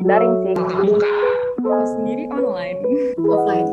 Daring sih. Tatap muka. Sendiri online. Offline.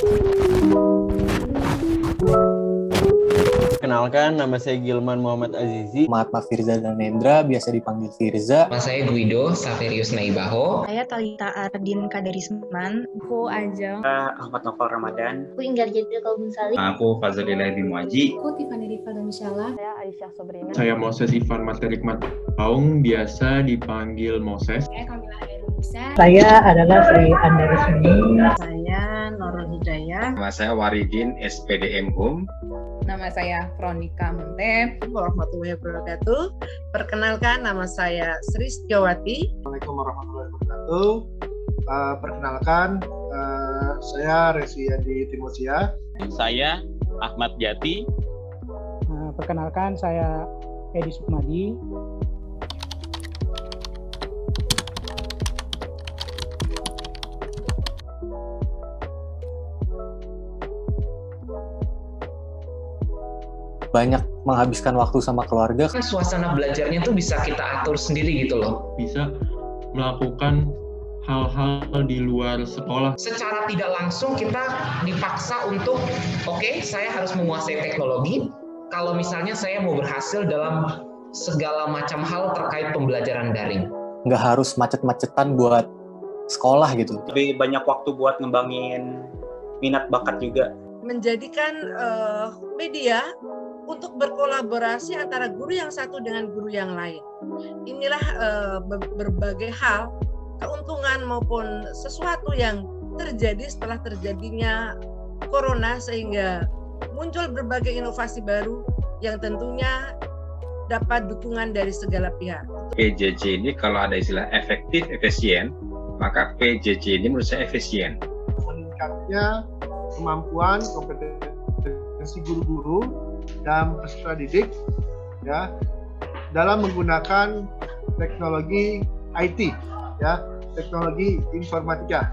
Kenalkan, nama saya Gilman Muhammad Azizi. Mahatma Firza Danendra, biasa dipanggil Firza. Nama saya Guido Saverius Naibaho. Saya Talita Ardin Kaderisman. Aku Ajeng. Ahmad Novel Ramadan. Aku Inggar Jadil Kalbunsali. Aku Fazlillah Bimuaji. Aku Tiffany Rifa Danusyala. Saya Aisyah Sobrina. Saya Moses Ivan Materikmat Paung, biasa dipanggil Moses. Saya Kamila Airusa. Saya adalah Sri Andarismi. Saya Nurul Hidayah. Nama saya Waridin SPDM Hum. Nama saya Veronica Mente. Warahmatullahi wabarakatuh. Perkenalkan, nama saya Sri Setiawati. Assalamualaikum warahmatullahi wabarakatuh. Perkenalkan, saya Resi Adi Timosia. Saya Ahmad Jati. Perkenalkan, saya Edi Sukmadi. Banyak menghabiskan waktu sama keluarga. Suasana belajarnya tuh bisa kita atur sendiri gitu loh. Bisa melakukan hal-hal di luar sekolah. Secara tidak langsung kita dipaksa untuk, oke, saya harus menguasai teknologi. Kalau misalnya saya mau berhasil dalam segala macam hal terkait pembelajaran daring. Nggak harus macet-macetan buat sekolah gitu. Lebih banyak waktu buat ngembangin minat bakat juga. Menjadikan media untuk berkolaborasi antara guru yang satu dengan guru yang lain. Inilah berbagai hal, keuntungan maupun sesuatu yang terjadi setelah terjadinya corona, sehingga muncul berbagai inovasi baru yang tentunya dapat dukungan dari segala pihak. PJJ ini kalau ada istilah efektif, efisien, maka PJJ ini menurut saya efisien. Meningkatnya kemampuan, kompetensi guru-guru dan peserta didik ya dalam menggunakan teknologi IT ya, teknologi informatika.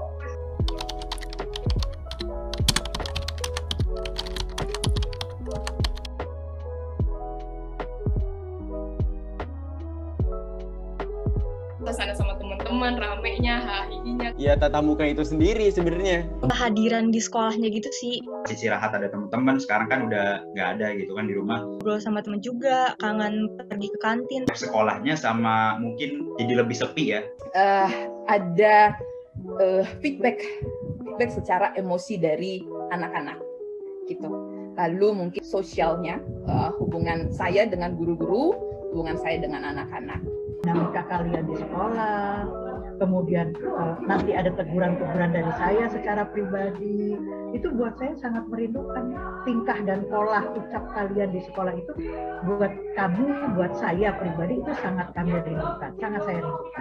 Sana sama teman-teman, ramenya, hahihinya. Ya, tatap muka itu sendiri sebenarnya. Kehadiran di sekolahnya gitu sih. Istirahat ada teman-teman, sekarang kan udah nggak ada gitu kan di rumah. Ngobrol sama teman juga, kangen pergi ke kantin. Sekolahnya sama mungkin jadi lebih sepi ya. Ada feedback secara emosi dari anak-anak gitu. Lalu mungkin sosialnya, hubungan saya dengan guru-guru, hubungan saya dengan anak-anak. Dinamika kalian di sekolah, kemudian nanti ada teguran-teguran dari saya secara pribadi, itu buat saya sangat merindukan. Tingkah dan pola ucap kalian di sekolah itu buat kami, buat saya pribadi itu sangat kami rindukan, sangat saya rindukan.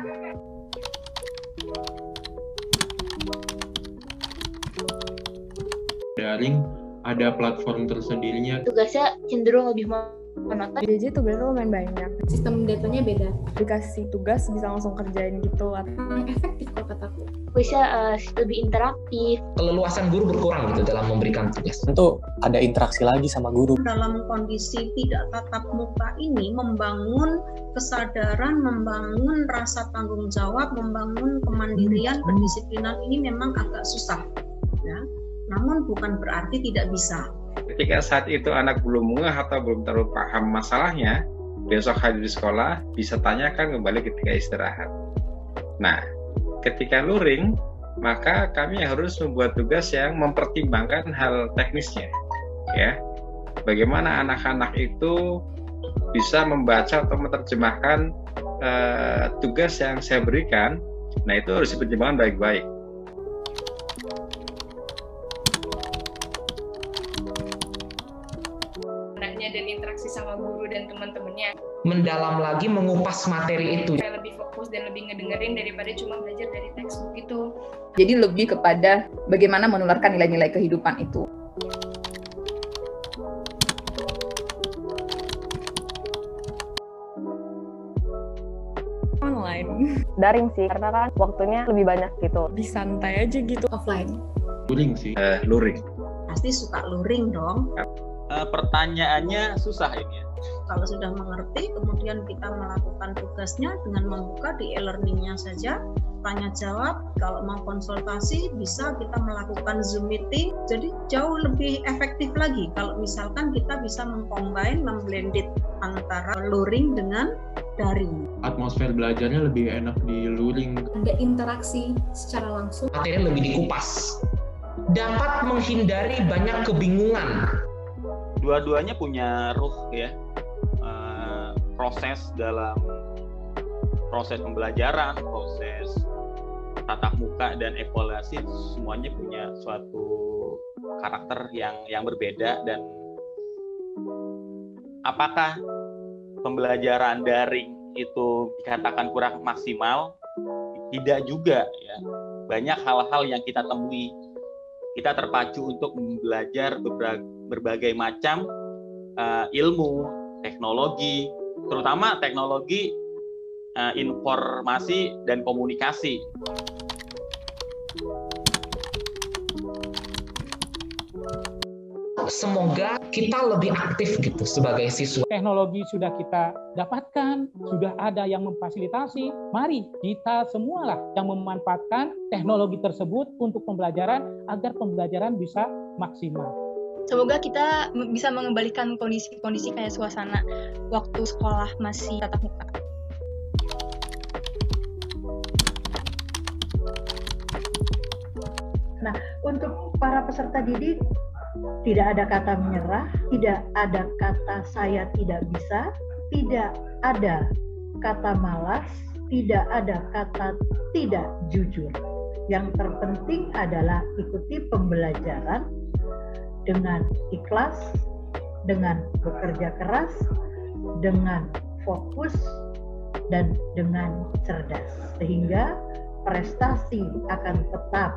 Daring ada platform tersendirinya. Tugasnya cenderung lebih monoton. PJJ tugasnya lumayan banyak. Sistem datanya beda. Dikasih tugas bisa langsung kerjain gitu. Efektif kalau kataku. Bisa lebih interaktif. Keleluasan guru berkurang gitu dalam memberikan tugas. Tentu ada interaksi lagi sama guru. Dalam kondisi tidak tatap muka ini, membangun kesadaran, membangun rasa tanggung jawab, membangun kemandirian, pendisiplinan ini memang agak susah. Ya. Namun bukan berarti tidak bisa. Ketika saat itu anak belum ngeh atau belum terlalu paham masalahnya, besok hadir di sekolah bisa tanyakan kembali ketika istirahat. Nah, ketika luring, maka kami harus membuat tugas yang mempertimbangkan hal teknisnya. Ya, bagaimana anak-anak itu bisa membaca atau menerjemahkan tugas yang saya berikan. Nah, itu harus dipertimbangkan baik-baik. Dan interaksi sama guru dan teman-temannya. Mendalam lagi mengupas materi itu. Saya lebih fokus dan lebih ngedengerin daripada cuma belajar dari textbook itu. Jadi lebih kepada bagaimana menularkan nilai-nilai kehidupan itu. Online. Daring sih, karena kan waktunya lebih banyak gitu. Lebih santai aja gitu. Offline. Luring sih. Luring. Pasti suka luring dong. Pertanyaannya susah ini ya. Kalau sudah mengerti, kemudian kita melakukan tugasnya dengan membuka di e-learning-nya saja. tanya jawab, kalau mau konsultasi bisa kita melakukan Zoom meeting. Jadi jauh lebih efektif lagi kalau misalkan kita bisa mengcombine, memblended antara luring dengan daring. Atmosfer belajarnya lebih enak di luring. Ada interaksi secara langsung. Materinya lebih dikupas. Dapat menghindari banyak kebingungan. Dua-duanya punya ruh ya, proses dalam proses pembelajaran, proses tatap muka dan evaluasi, semuanya punya suatu karakter yang berbeda. Dan apakah pembelajaran daring itu dikatakan kurang maksimal? Tidak juga ya. Banyak hal-hal yang kita temui. Kita terpacu untuk belajar berbagai macam ilmu, teknologi, terutama teknologi informasi dan komunikasi. Semoga kita lebih aktif gitu sebagai siswa. Teknologi sudah kita dapatkan, sudah ada yang memfasilitasi. Mari kita semualah yang memanfaatkan teknologi tersebut untuk pembelajaran agar pembelajaran bisa maksimal. Semoga kita bisa mengembalikan kondisi-kondisi kayak suasana waktu sekolah masih tatap muka. Nah, untuk para peserta didik, tidak ada kata menyerah, tidak ada kata saya tidak bisa, tidak ada kata malas, tidak ada kata tidak jujur. Yang terpenting adalah ikuti pembelajaran dengan ikhlas, dengan bekerja keras, dengan fokus, dan dengan cerdas. Sehingga prestasi akan tetap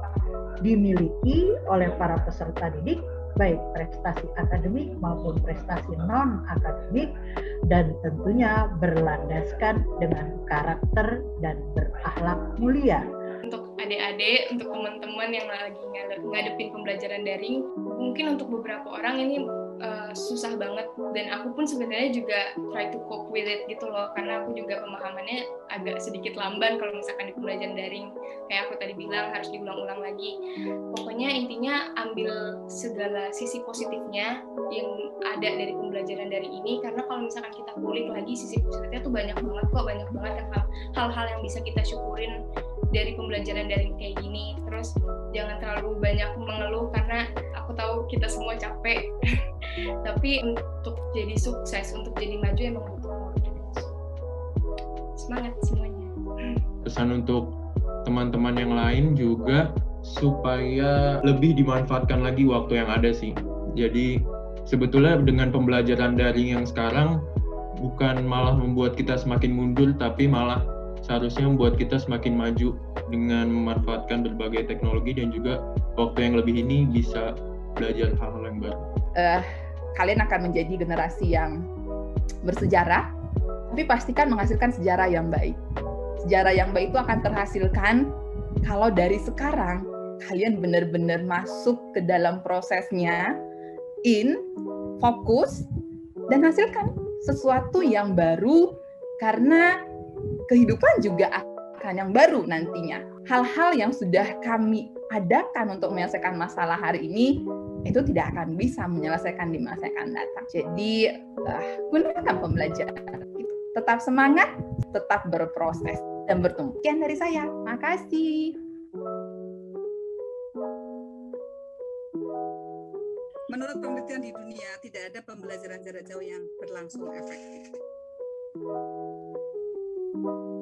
dimiliki oleh para peserta didik, baik prestasi akademik maupun prestasi non-akademik, dan tentunya berlandaskan dengan karakter dan berakhlak mulia. Untuk adik-adik, untuk teman-teman yang lagi ngadepin pembelajaran daring, mungkin untuk beberapa orang ini susah banget, dan aku pun sebenarnya juga try to cope with it gitu loh, karena aku juga pemahamannya agak sedikit lamban kalau misalkan di pembelajaran daring, kayak aku tadi bilang harus diulang-ulang lagi. Pokoknya intinya ambil segala sisi positifnya yang ada dari pembelajaran daring ini, karena kalau misalkan kita kulik lagi sisi positifnya tuh banyak banget hal-hal yang bisa kita syukurin dari pembelajaran daring kayak gini. Terus jangan terlalu banyak mengeluh, karena aku tahu kita semua capek. Tapi untuk jadi sukses, untuk jadi maju emang butuh motivasi. Semangat semuanya. Pesan untuk teman-teman yang lain juga supaya lebih dimanfaatkan lagi waktu yang ada sih. Jadi sebetulnya dengan pembelajaran daring yang sekarang bukan malah membuat kita semakin mundur, tapi malah seharusnya membuat kita semakin maju dengan memanfaatkan berbagai teknologi, dan juga waktu yang lebih ini bisa belajar hal-hal yang baru. Kalian akan menjadi generasi yang bersejarah, tapi pastikan menghasilkan sejarah yang baik. Sejarah yang baik itu akan terhasilkan kalau dari sekarang kalian benar-benar masuk ke dalam prosesnya, fokus, dan hasilkan sesuatu yang baru, karena kehidupan juga akan yang baru nantinya. Hal-hal yang sudah kami adakan untuk menyelesaikan masalah hari ini, itu tidak akan bisa menyelesaikan di masa yang akan datang. Jadi, gunakan pembelajaran. Tetap semangat, tetap berproses, dan bertumbuh. Sekian dari saya. Makasih. Menurut penelitian di dunia, tidak ada pembelajaran jarak jauh yang berlangsung efektif.